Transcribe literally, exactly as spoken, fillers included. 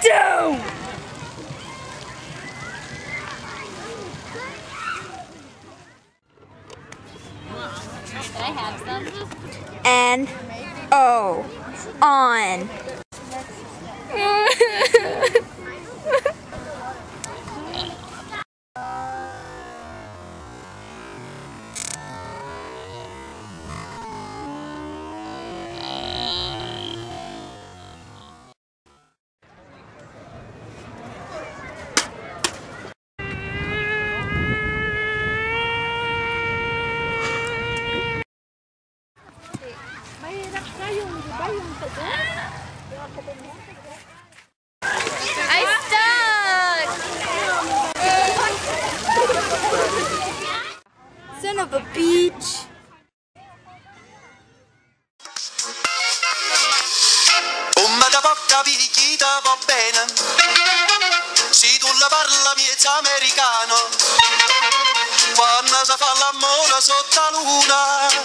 do? Can I have some? And oh, on. I stuck! Son of a beach. Come da poca picchita va bene, se tu la parla miezza americano, quando si fa l'amore sotto la luna.